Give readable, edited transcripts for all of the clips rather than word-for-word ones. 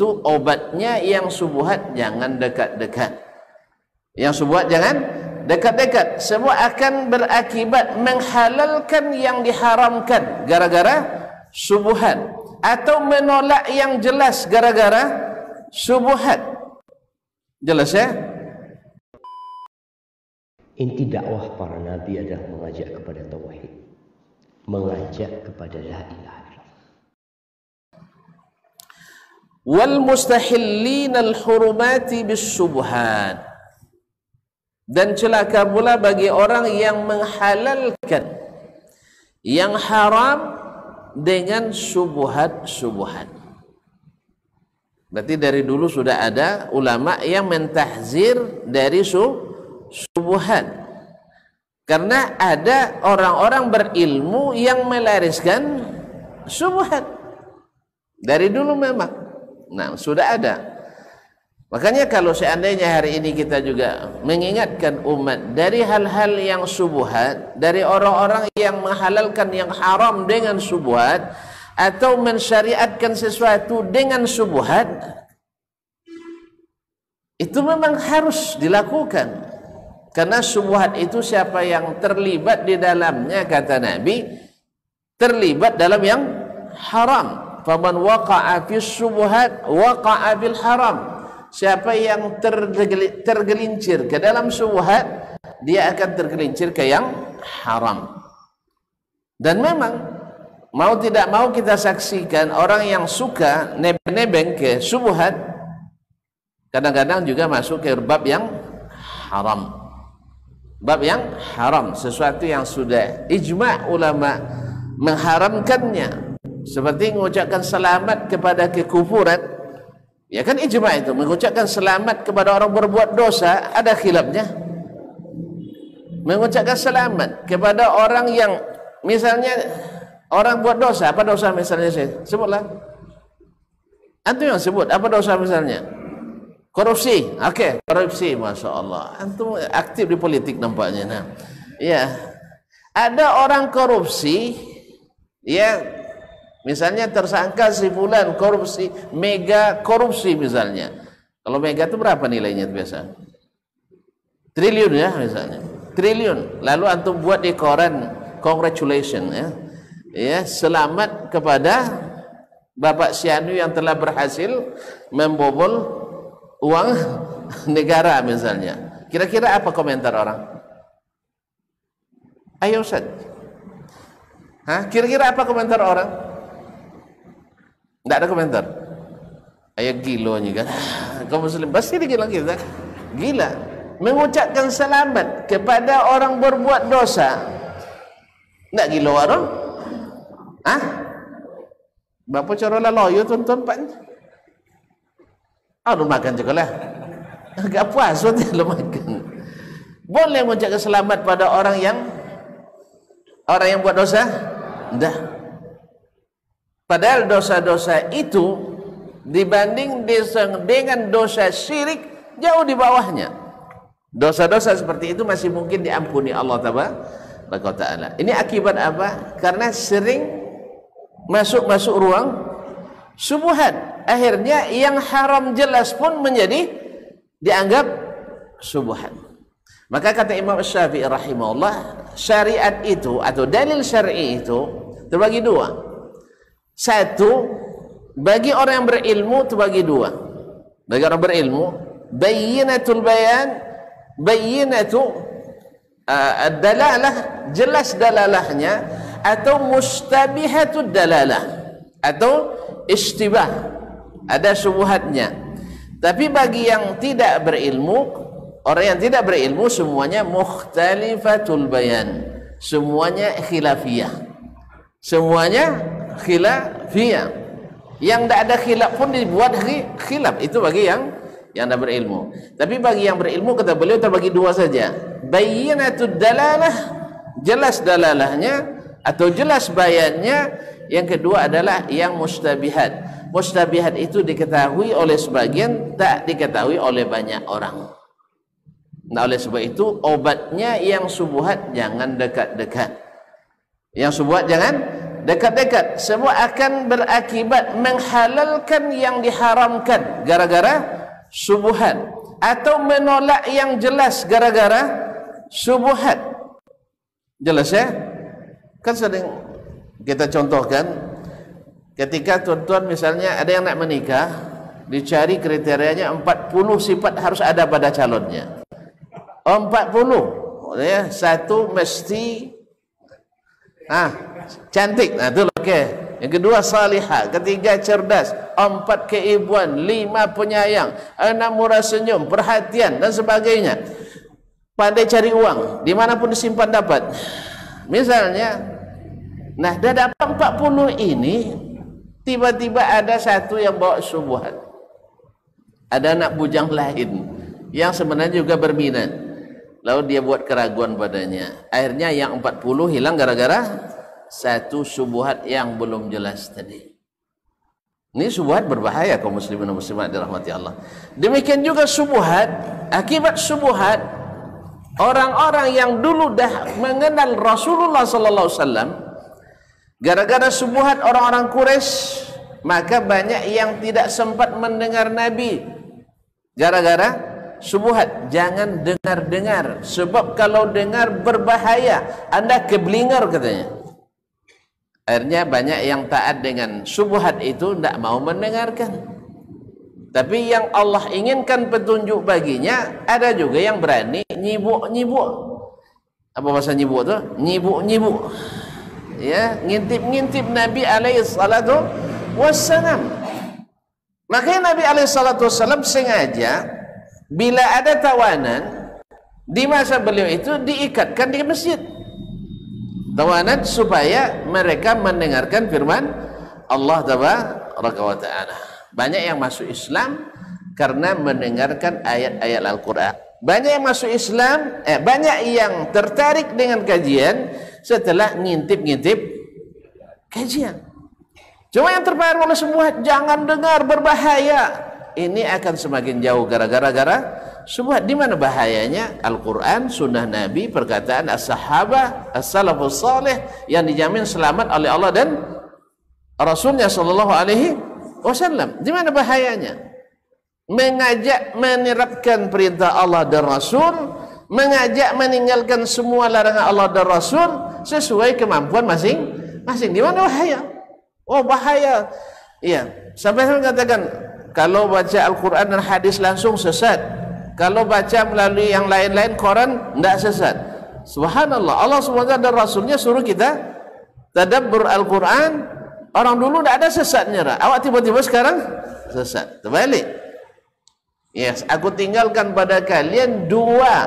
itu obatnya yang subuhat jangan dekat-dekat. Yang subuhat jangan dekat-dekat. Semua akan berakibat menghalalkan yang diharamkan gara-gara subuhat, atau menolak yang jelas gara-gara subuhat. Jelas ya? Inti dakwah para nabi adalah mengajak kepada tauhid, mengajak kepada la ilaha illallah. Wal mustahillin al hurumati bis syubhat, dan celaka pula bagi orang yang menghalalkan yang haram dengan syubhat-syubhat. Berarti dari dulu sudah ada ulama yang mentahzir dari syubhat. Karena ada orang-orang berilmu yang melariskan syubhat. Dari dulu memang. Nah, sudah ada. Makanya kalau seandainya hari ini kita juga mengingatkan umat dari hal-hal yang syubhat, dari orang-orang yang menghalalkan yang haram dengan syubhat, atau mensyariatkan sesuatu dengan syubhat, itu memang harus dilakukan. Karena syubhat itu siapa yang terlibat di dalamnya, kata Nabi, terlibat dalam yang haram. Faman waqa'a fis syubhat waqa'a bil haram. Siapa yang tergelincir ke dalam syubhat, dia akan tergelincir ke yang haram. Dan memang mau tidak mau kita saksikan orang yang suka nebeng-nebeng ke syubhat kadang-kadang juga masuk ke bab yang haram. Bab yang haram, sesuatu yang sudah ijma' ulama mengharamkannya. Seperti mengucapkan selamat kepada kekufuran. Ya kan ijma' itu, mengucapkan selamat kepada orang berbuat dosa, ada khilafnya. Mengucapkan selamat kepada orang yang misalnya orang buat dosa, apa dosa misalnya, saya sebutlah. Antum yang sebut, apa dosa misalnya? Korupsi, oke, korupsi, masya Allah. Antum aktif di politik nampaknya. Nah, ya, ada orang korupsi, ya, misalnya tersangka si fulan korupsi, mega korupsi misalnya. Kalau mega itu berapa nilainya biasa? Triliun ya misalnya, triliun. Lalu antum buat di koran, congratulations ya. Ya, selamat kepada Bapak Sianu yang telah berhasil membobol uang negara misalnya. Kira-kira apa komentar orang? Ayo Ustaz. Hah? Kira-kira apa komentar orang? Tidak ada komentar. Ayo gilonya kan. Kau muslim pasti digila kita. Gila. Mengucapkan selamat kepada orang berbuat dosa. Tidak gila orang? Ah, Bapak cara loyo tonton pak. Lu makan juga lah. Agak puas waktu lu makan. Boleh mengucapkan selamat pada orang yang buat dosa? Tidak. Padahal dosa-dosa itu dibanding dengan dosa syirik jauh di bawahnya. Dosa-dosa seperti itu masih mungkin diampuni Allah Ta'ala. Ini akibat apa? Karena sering masuk ruang syubhat. Akhirnya yang haram jelas pun menjadi dianggap syubhat. Maka kata Imam Syafi'i rahimahullah, syariat itu atau dalil syar'i itu terbagi dua. Satu, bagi orang yang berilmu terbagi dua. Bagi orang berilmu, bayyinatul bayan, bayyinatu dalalah, jelas dalalahnya, atau mustabihatud dalalah, atau istibah, ada syubhatnya. Tapi bagi yang tidak berilmu, orang yang tidak berilmu, semuanya mukhtalifatul bayan, semuanya khilafiyah, semuanya khilafiyah. Yang tidak ada khilaf pun dibuat khilaf. Itu bagi yang tidak berilmu. Tapi bagi yang berilmu, kata beliau, terbagi dua saja. Bayyinatud dalalah, jelas dalalahnya atau jelas bayannya. Yang kedua adalah yang mustabihat. Mustabihat itu diketahui oleh sebagian, tak diketahui oleh banyak orang. Nah, oleh sebab itu obatnya yang subuhat jangan dekat-dekat. Yang subuhat jangan dekat-dekat, semua akan berakibat menghalalkan yang diharamkan gara-gara syubhat, atau menolak yang jelas gara-gara syubhat. Jelas ya? Kan sering kita contohkan ketika tuan-tuan misalnya ada yang nak menikah, dicari kriterianya 40 sifat harus ada pada calonnya. 40 ya, satu mesti cantik, itu okey. Yang kedua salihah, ketiga cerdas, 4 keibuan, 5 penyayang, 6 murah senyum, perhatian dan sebagainya. Pandai cari uang, dimanapun disimpan dapat. Misalnya, nah dah dapat 40 ini, tiba-tiba ada satu yang bawa syubhat. Ada anak bujang lain yang sebenarnya juga berminat, lalu dia buat keraguan padanya. Akhirnya yang 40 hilang gara-gara satu syubhat yang belum jelas tadi. Ini syubhat berbahaya kaum muslimin dan muslimat dirahmati Allah. Demikian juga syubhat, akibat syubhat orang-orang yang dulu dah mengenal Rasulullah sallallahu alaihi wasallam, gara-gara syubhat orang-orang Quraisy, maka banyak yang tidak sempat mendengar Nabi gara-gara syubhat. Jangan dengar-dengar, sebab kalau dengar berbahaya, Anda keblinger katanya. Akhirnya banyak yang taat dengan syubhat itu, tidak mau mendengarkan. Tapi yang Allah inginkan petunjuk baginya, ada juga yang berani nyibuk-nyibuk. Apa bahasa nyibuk tu? Nyibuk-nyibuk. Ya, ngintip-ngintip Nabi alaihi salatu wassalam. Makanya Nabi alaihi salatu wassalam sengaja bila ada tawanan di masa beliau itu diikatkan di masjid. Tawanan supaya mereka mendengarkan firman Allah tabaraka wa taala. Banyak yang masuk Islam karena mendengarkan ayat-ayat Al-Qur'an. Banyak yang masuk Islam, banyak yang tertarik dengan kajian setelah ngintip-ngintip kajian. Cuma yang terpengaruh oleh semua, jangan dengar berbahaya. Ini akan semakin jauh gara-gara syubhat. Di mana bahayanya? Al-Quran, sunnah Nabi, perkataan as-sahabah, as-salafus salih yang dijamin selamat oleh Allah dan Rasulnya sallallahu alaihi wasallam. Di mana bahayanya? Mengajak menerapkan perintah Allah dan Rasul, mengajak meninggalkan semua larangan Allah dan Rasul sesuai kemampuan masing-masing. Di mana bahaya? Oh bahaya. Iya, sampai saya katakan kalau baca Al-Quran dan hadis langsung sesat. Kalau baca melalui yang lain-lain koran tidak sesat. Subhanallah, Allah SWT dan Rasulnya suruh kita tadabbur Al-Quran. Orang dulu tidak ada sesatnya. Awak tiba-tiba sekarang sesat. Terbalik. Yes, aku tinggalkan pada kalian 2.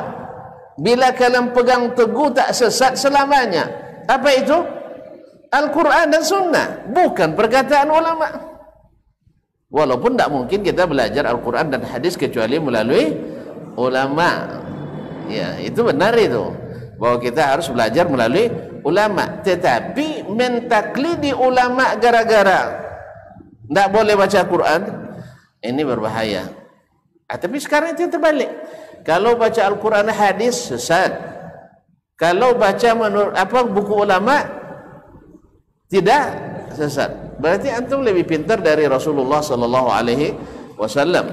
Bila kalian pegang teguh tak sesat selamanya. Apa itu? Al-Quran dan Sunnah, bukan perkataan ulama. Walaupun tidak mungkin kita belajar Al-Quran dan hadis kecuali melalui ulama. Ya, itu benar itu, bahwa kita harus belajar melalui ulama. Tetapi mentaklidi ulama gara-gara tidak boleh baca Quran, ini berbahaya. Tapi sekarang itu terbalik. Kalau baca Al-Quran hadis sesat. Kalau baca menurut buku ulama tidak sesat. Berarti antum lebih pintar dari Rasulullah sallallahu alaihi wasallam.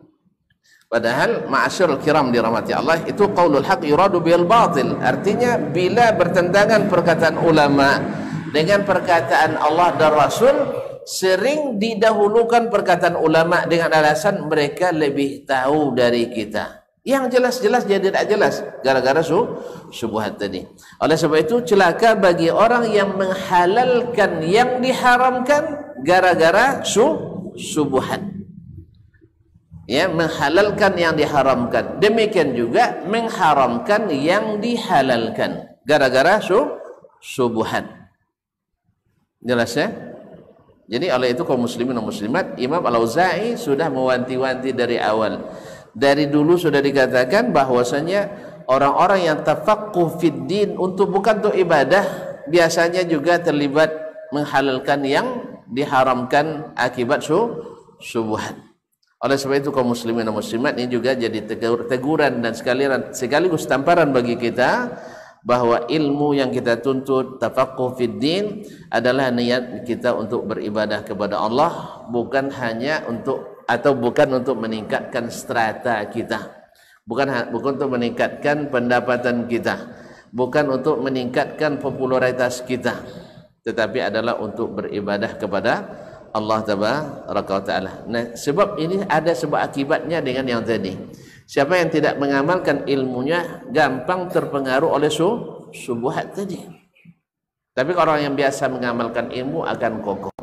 Padahal ma'asyiral kiram dirahmati Allah, itu qaulul haq yuradu bil batil. Artinya bila bertentangan perkataan ulama dengan perkataan Allah dan Rasul, sering didahulukan perkataan ulama dengan alasan mereka lebih tahu dari kita. Yang jelas-jelas jadi tidak jelas gara-gara syubhat tadi. Oleh sebab itu celaka bagi orang yang menghalalkan yang diharamkan gara-gara syubhat. Ya, menghalalkan yang diharamkan. Demikian juga mengharamkan yang dihalalkan gara-gara syubhat. Jelas ya? Jadi oleh itu kaum muslimin dan muslimat, Imam Al-Auza'i sudah mewanti-wanti dari awal. Dari dulu sudah dikatakan bahwasanya orang-orang yang tafaqquh fid din bukan untuk ibadah, biasanya juga terlibat menghalalkan yang diharamkan akibat syubhat. Oleh sebab itu kaum muslimin dan muslimat, ini juga jadi teguran dan sekaligus tamparan bagi kita bahwa ilmu yang kita tuntut, tafaqquh fid din, adalah niat kita untuk beribadah kepada Allah, bukan hanya untuk meningkatkan strata kita, bukan untuk meningkatkan pendapatan kita, bukan untuk meningkatkan popularitas kita, tetapi adalah untuk beribadah kepada Allah Tabaraka wa Ta'ala. Nah, sebab ini ada sebab akibatnya dengan yang tadi. Siapa yang tidak mengamalkan ilmunya gampang terpengaruh oleh syubhat tadi. Tapi orang yang biasa mengamalkan ilmu akan kokoh.